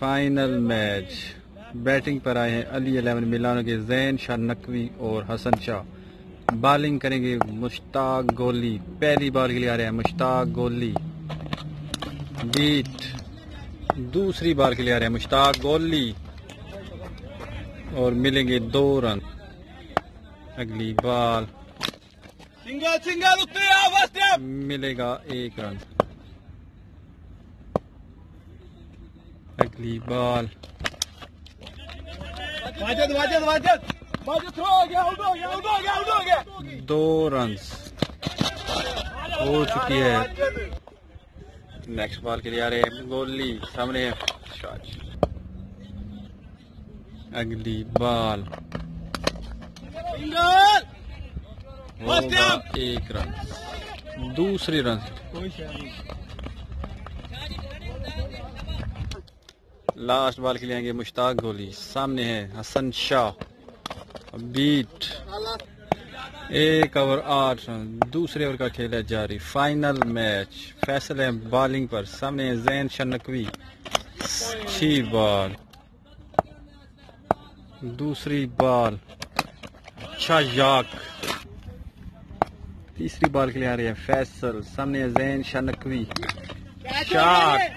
Final match. Batting पर आए हैं अली 11 मिलानो के जैन शाह नकवी और हसन शाह। बॉलिंग करेंगे मुश्ताक गोली। पहली बॉल के लिए आ रहे हैं मुश्ताक गोली। बीट। दूसरी बॉल के लिए आ रहे हैं मुश्ताक गोली और मिलेंगे 2 रन। अगली बॉल सिंगल सिंगल मिलेगा 1 रन। अगली बॉल वाजिद वाजिद वाजिद वाजिद थ्रो हो गया, आउट हो गया, आउट हो गया, आउट हो गया। 2 रन हो चुकी है। नेक्स्ट बॉल के लिए आ रहे हैं गोली। सामने है शाज। अगली बॉल सिंगल होगा 1 रन। दूसरी रन। लास्ट बॉल के लिए आएंगे मुश्ताक गोली। सामने है Hasan Shah. Beat. 1 over 8 run. दूसरे ओवर का खेल है जारी। Final match. फैसल है बॉलिंग पर। सामने है जैन शाह नकवी। 6 बॉल। दूसरी बॉल अच्छा याक। तीसरी बॉल के लिए आ रही है फैसल। सामने है जैन शाह नकवी। शॉट।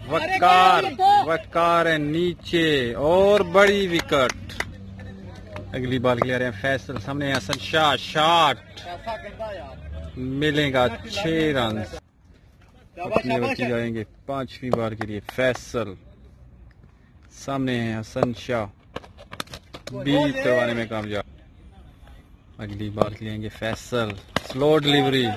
वकार है नीचे और बड़ी विकेट। अगली बॉल के लिए आ रहे हैं फैसल। सामने है हसन शाह। शॉट मिलेगा 6 रन। अपने बच्चे जाएंगे 5वीं बॉल के लिए फैसल। सामने है हसन शाह। बीट करवाने में कामयाब। अगली बॉल के लिए आएंगे फैसल। Slow delivery.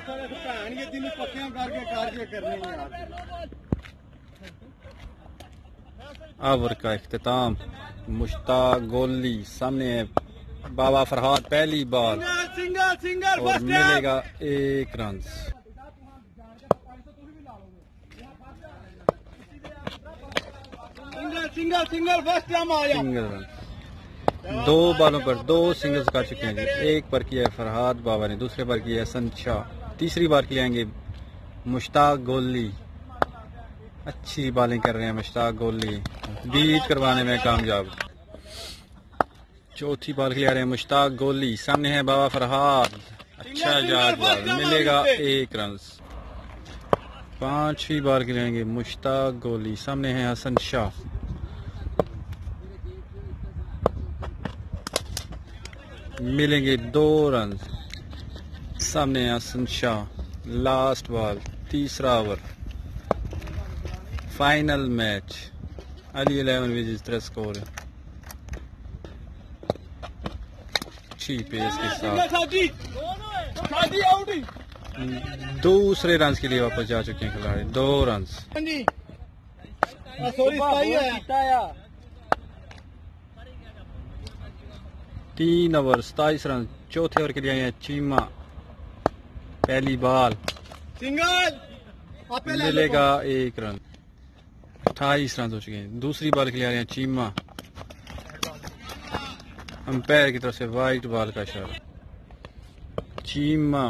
ओवर का इख्तिताम मुश्ताक गोली। सामने है बाबा फरहाद। पहली बॉल सिंगल सिंगल और मिलेगा 1 run. Single single first time आया। Single run. 2 बॉलों पर 2 सिंगल्स कर चुके हैं जी। एक पर किया है फरहाद बाबा ने, दूसरे पर किया है हसन शाह। तीसरी बार के लिए आएंगे मुश्ताक गोली। अच्छी बॉलिंग कर रहे हैं मुश्ताक गोली। बीट करवाने में कामयाब। चौथी बॉल के लिए आ रहे हैं मुश्ताक गोली। सामने है बाबा फरहाद। अच्छा जाग बॉल। मिलेगा 1 रन। 5वीं बॉल के लिए आएंगे मुश्ताक गोली। सामने है हसन शाह। मिलेंगे 2 रन। सामने है हसन शाह। Last ball. तीसरा ओवर। Final match. अली 11 विज 3 स्कोर है। अच्छी पेस के साथ दूसरे रन के लिए वापस जा चुके हैं खिलाड़ी। 2 रन। 3 over 27 run. चौथे ओवर के लिए आए हैं चीमा। पहली बॉल सिंगल मिलेगा 1 रन। 28 रन हो चुके हैं। दूसरी बॉल के लिए आ रहे हैं चीमा। अंपायर की तरफ से वाइट बॉल का इशारा। चीमा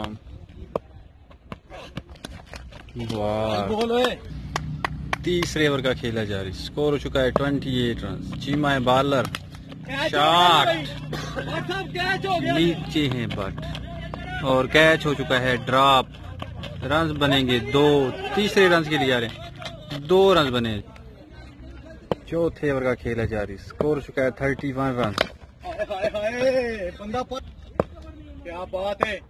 वाह। तीसरे ओवर का खेला जारी। स्कोर हो चुका है 28 रन। चीमा है बॉलर। शॉट नीचे है बट और कैच हो चुका है ड्रॉप। रन बनेंगे 2। तीसरे रन के लिए आ रहे हैं 2 रन बने। चौथे ओवर का खेला जारी। स्कोर हो चुका है 31 रन। बंदा क्या बात है।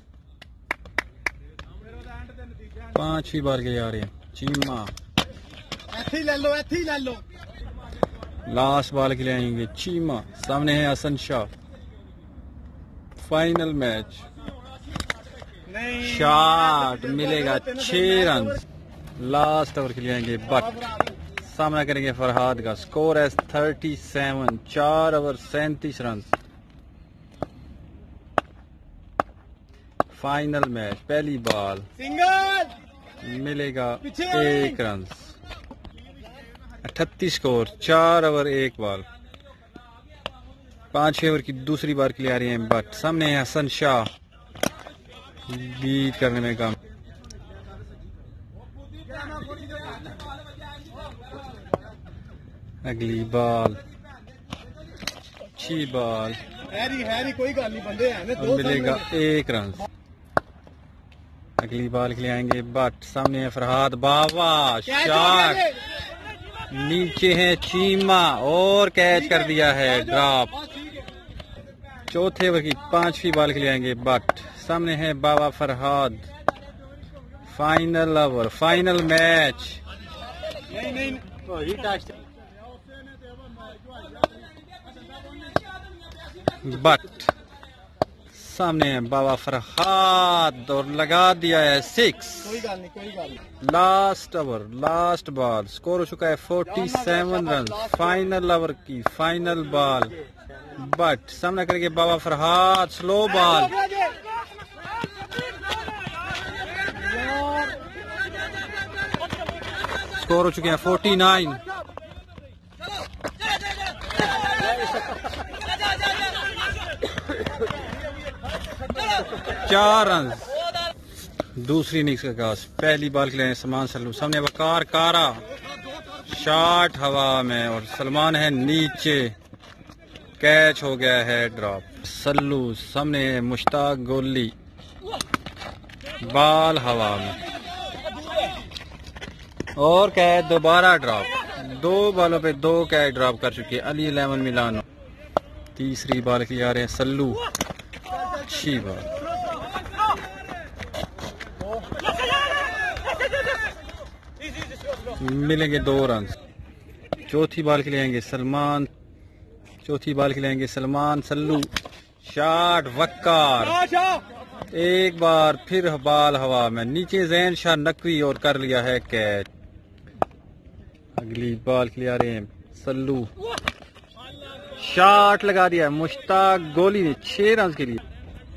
5वीं बार के लिए आ रहे हैं चीमा। ऐसे ही ले लो, ऐसे ही ले लो। लास्ट बॉल के लिए आएंगे चीमा। सामने है Hasan Shah. Final match. Shot मिलेगा 6 रन। लास्ट ओवर के लिए आएंगे बट। सामना करेंगे फरहाद का। स्कोर है 37। 4 ओवर 37 रन। Final match. पहली बॉल सिंगल मिलेगा 1 run. 38 score. 4 over 1 ball. 5 over की दूसरी बार के लिए आ रही हैं बट। सामने है हसन शाह। बीट करने में काम। अगली बॉल, अच्छी बॉल, हैरी कोई गल नहीं, बंदे हैं और मिलेगा 1 रन। अगली बॉल के लिए आएंगे बट, सामने है फरहाद, बाबा शॉट, नीचे है चीमा और कैच कर दिया है, ड्रॉप। चौथे ओवर की 5वीं बॉल के लिए आएंगे बट, सामने है Baba Farhad. Final over, final match. But सामने है बाबा फरहाद और लगा दिया है 6। कोई गल नहीं। Last over, last ball, score हो चुका है 47 रन। फाइनल ओवर की फाइनल बॉल, बट सामना करेंगे Baba Farhad, slow ball, score हो चुके हैं 49। चार रन। दूसरी इनिंग्स का आगाज, पहली बॉल के लिए सलमान सल्लू, सामने वकार कारा, शॉट हवा में और सलमान है नीचे, कैच हो गया है, ड्रॉप। सल्लू सामने है मुश्ताक गोली, बॉल हवा में और कैच, दोबारा ड्रॉप। 2 बॉलों पे 2 कैच ड्रॉप कर चुकी है अली 11 मिलानो। तीसरी बॉल के लिए आ रहे हैं सल्लू, अच्छी बॉल, मिलेंगे 2 रन। चौथी बॉल के लिए आएंगे सलमान, चौथी बॉल के लिए आएंगे सलमान सल्लू, शॉट वक्कार, एक बार फिर बॉल हवा में, नीचे जैन शाह नकवी और कर लिया है कैच। अगली बॉल के लिए आ रहे हैं सल्लू, शॉट लगा दिया मुश्ताक गोली ने 6 रन के लिए।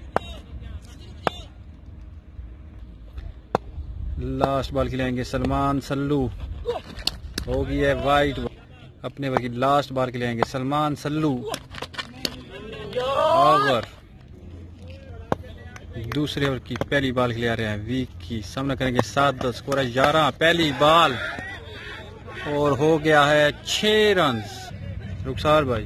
लास्ट बॉल खिलाएंगे सलमान सल्लू, होगी है वाइट। अपने ओवर की लास्ट बॉल खिलाएंगे सलमान सल्लू, ओवर। दूसरे ओवर की पहली बॉल खिला रहे हैं वीक की, सामना करेंगे 7-10, स्कोर 11। पहली बॉल और हो गया है 6 रन। रुखसार भाई,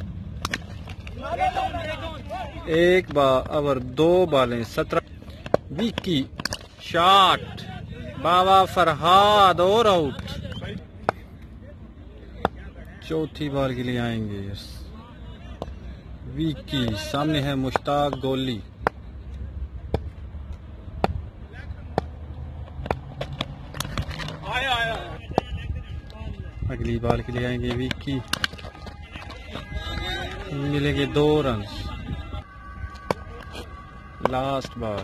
एक ओवर 2 बॉलें 17। वीक की शॉट, बाबा फरहाद और आउट। चौथी बॉल के लिए आएंगे वीक की, सामने है मुश्ताक गोली, अगली बॉल के लिए आएंगे वीक की, मिलेंगे 2 रन। लास्ट बॉल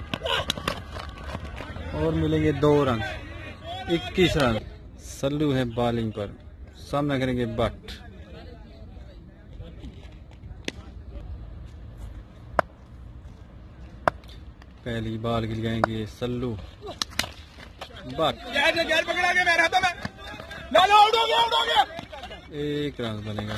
और मिलेंगे 2 रन, 21 रन। सल्लू है बॉलिंग पर, सामना करेंगे बट। पहली बॉल के लिए आएंगे सल्लू, बट 1 रन बनेगा।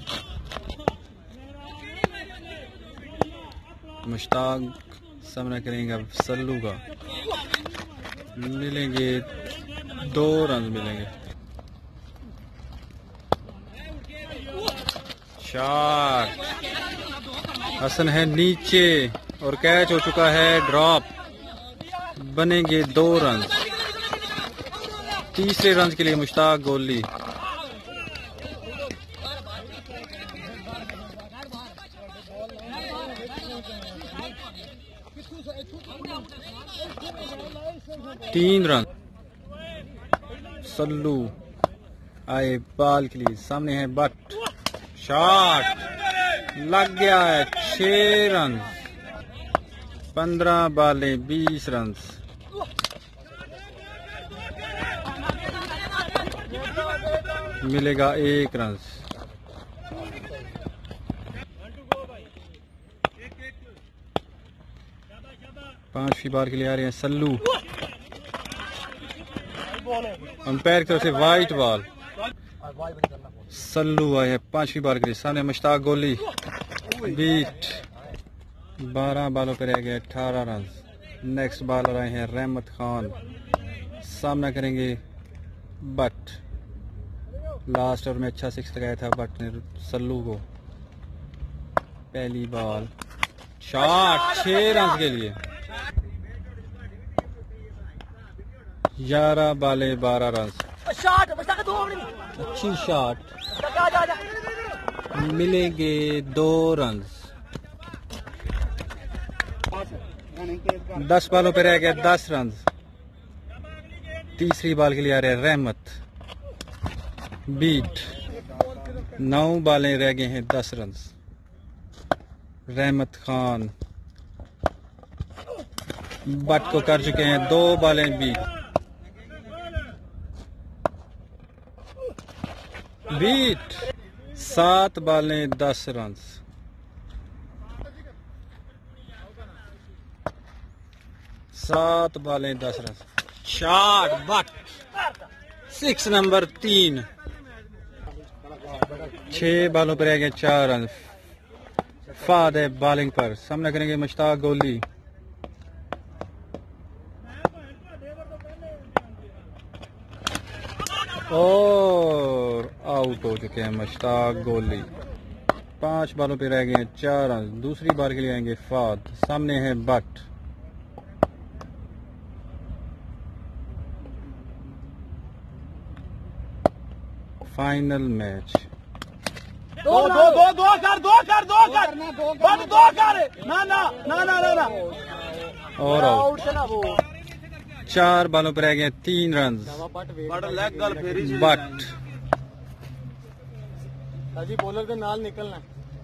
मुश्ताक सामना करेंगे अब सल्लू का, मिलेंगे 2 रन मिलेंगे। शॉट, हसन है नीचे और कैच हो चुका है, ड्रॉप, बनेंगे 2 रन। तीसरे रन के लिए मुश्ताक गोली, तीन रन। सल्लू आए बॉल के लिए, सामने है बट, शॉट लग गया है, 6 रन। 15 बॉलें 20 रन। मिलेगा 1 रन। पांचवी बॉल के लिए आ रहे हैं सल्लू, अंपायर की तरफ से वाइट बॉल। सल्लू आए हैं 5वीं बॉल के लिए, सामने मुश्ताक गोली, बीट। 12 बॉलों पर रह गए 18 रन। नेक्स्ट बॉलर आए हैं रहमत खान, सामना करेंगे बट। लास्ट ओवर में अच्छा सिक्स लगाया था बट ने सल्लू को। पहली बॉल शॉट 6 रन के लिए। 11 बाले 12 रन। अच्छी शॉट, मिलेंगे 2 रन। 10 बॉलों पे रह गया 10 रन। तीसरी बॉल के लिए आ रहे हैं रहमत। बीट 9 बॉलें रह गए हैं 10 रन। रहमत खान बट को कर चुके हैं 2 बॉलें बीट। बीट 7 बॉलें 10 रन। 7 बॉलें 10 रन। Shot but 6 number 3। 6 बॉलों पर रह गए 4 रन। फाद है बॉलिंग पर, सामना करेंगे मुश्ताक गोली। और आउट हो चुके हैं मुश्ताक गोली। 5 बॉलों पे रह गए हैं 4 रन। दूसरी बार के लिए आएंगे फाद। सामने है बट। Final match. दो कर ना और आउट। 4 बॉलों पर रह गए 3 रन। बट बॉलर के नाल निकलना।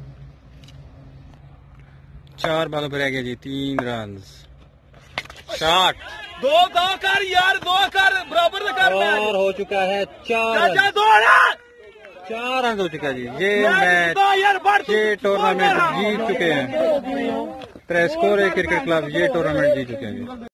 4 बॉलों पर रह गए जी 3 रन। शॉट 2 कर यार, 2 कर बराबर कर। और हो चुका है 4 रन। 4 रन हो चुका है जी। ये मैच, ये टूर्नामेंट जीत चुके हैं। प्रेस स्कोर क्रिकेट क्लब ये टूर्नामेंट जीत चुके हैं।